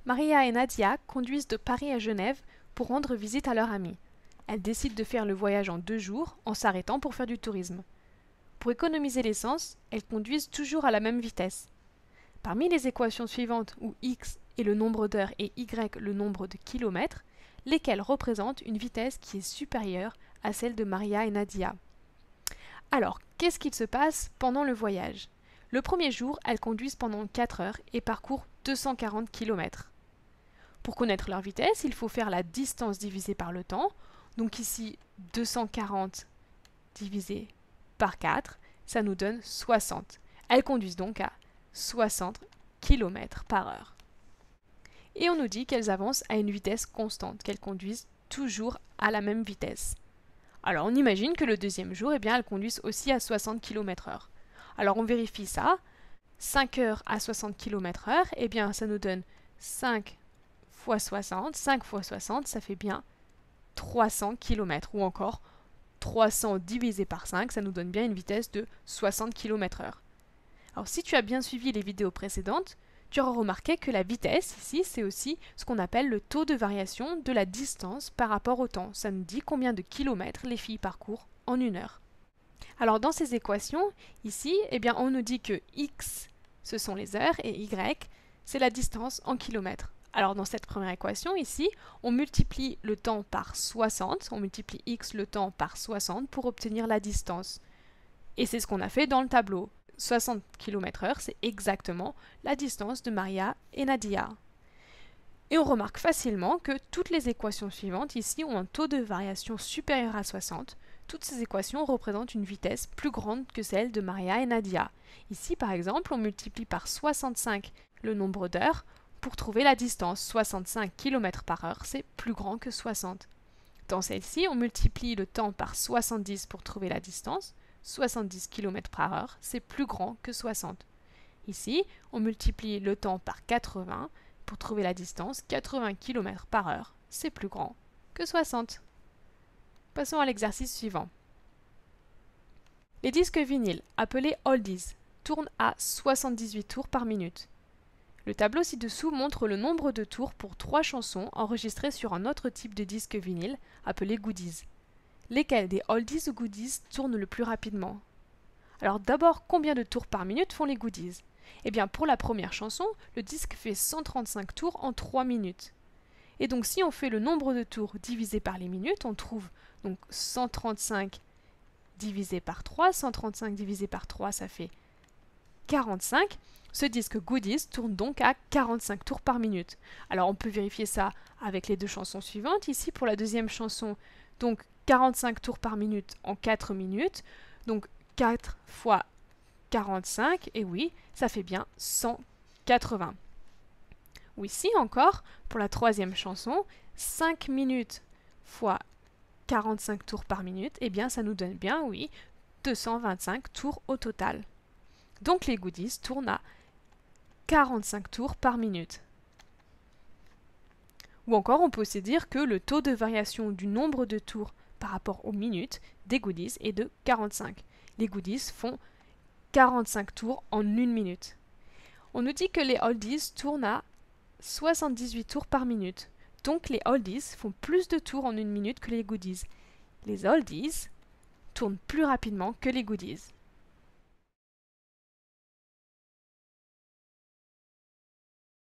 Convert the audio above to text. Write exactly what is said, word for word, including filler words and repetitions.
Maria et Nadia conduisent de Paris à Genève pour rendre visite à leur amie. Elles décident de faire le voyage en deux jours en s'arrêtant pour faire du tourisme. Pour économiser l'essence, elles conduisent toujours à la même vitesse. Parmi les équations suivantes où x est le nombre d'heures et y le nombre de kilomètres, lesquelles représentent une vitesse qui est supérieure à celle de Maria et Nadia. Alors, qu'est-ce qu'il se passe pendant le voyage? Le premier jour, elles conduisent pendant quatre heures et parcourent deux cent quarante kilomètres. Pour connaître leur vitesse, il faut faire la distance divisée par le temps. Donc ici, deux cent quarante divisé par quatre, ça nous donne soixante. Elles conduisent donc à soixante kilomètres par heure. Et on nous dit qu'elles avancent à une vitesse constante, qu'elles conduisent toujours à la même vitesse. Alors on imagine que le deuxième jour, eh bien, elles conduisent aussi à soixante kilomètres heure. Alors on vérifie ça. cinq heures à soixante kilomètres heure, eh bien ça nous donne cinq fois soixante. cinq fois soixante, ça fait bien trois cents kilomètres. Ou encore trois cents divisé par cinq, ça nous donne bien une vitesse de soixante kilomètres heure. Alors si tu as bien suivi les vidéos précédentes, tu auras remarqué que la vitesse, ici, c'est aussi ce qu'on appelle le taux de variation de la distance par rapport au temps. Ça nous dit combien de kilomètres les filles parcourent en une heure. Alors dans ces équations, ici, eh bien, on nous dit que x, ce sont les heures, et y, c'est la distance en kilomètres. Alors dans cette première équation, ici, on multiplie le temps par soixante, on multiplie x le temps par soixante pour obtenir la distance. Et c'est ce qu'on a fait dans le tableau. soixante kilomètres heure, c'est exactement la distance de Maria et Nadia. Et on remarque facilement que toutes les équations suivantes ici ont un taux de variation supérieur à soixante. Toutes ces équations représentent une vitesse plus grande que celle de Maria et Nadia. Ici, par exemple, on multiplie par soixante-cinq le nombre d'heures pour trouver la distance. soixante-cinq kilomètres par heure, c'est plus grand que soixante. Dans celle-ci, on multiplie le temps par soixante-dix pour trouver la distance. soixante-dix kilomètres par heure, c'est plus grand que soixante. Ici, on multiplie le temps par quatre-vingts pour trouver la distance. quatre-vingts kilomètres par heure, c'est plus grand que soixante. Passons à l'exercice suivant. Les disques vinyles, appelés oldies, tournent à soixante-dix-huit tours par minute. Le tableau ci-dessous montre le nombre de tours pour trois chansons enregistrées sur un autre type de disque vinyle, appelé goodies. Lesquels des oldies ou goodies tournent le plus rapidement? Alors d'abord, combien de tours par minute font les goodies? Eh bien pour la première chanson, le disque fait cent trente-cinq tours en trois minutes. Et donc si on fait le nombre de tours divisé par les minutes, on trouve donc cent trente-cinq divisé par trois. cent trente-cinq divisé par trois, ça fait quarante-cinq. Ce disque goodies tourne donc à quarante-cinq tours par minute. Alors on peut vérifier ça avec les deux chansons suivantes. Ici pour la deuxième chanson, donc quarante-cinq tours par minute en quatre minutes. Donc quatre fois quarante-cinq, et oui, ça fait bien cent quatre-vingts. Ou ici encore, pour la troisième chanson, cinq minutes fois quarante-cinq tours par minute, et bien ça nous donne bien, oui, deux cent vingt-cinq tours au total. Donc les goodies tournent à quarante-cinq tours par minute. Ou encore, on peut aussi dire que le taux de variation du nombre de tours par rapport aux minutes des goodies est de quarante-cinq. Les goodies font quarante-cinq tours en une minute. On nous dit que les oldies tournent à soixante-dix-huit tours par minute. Donc les oldies font plus de tours en une minute que les goodies. Les oldies tournent plus rapidement que les goodies.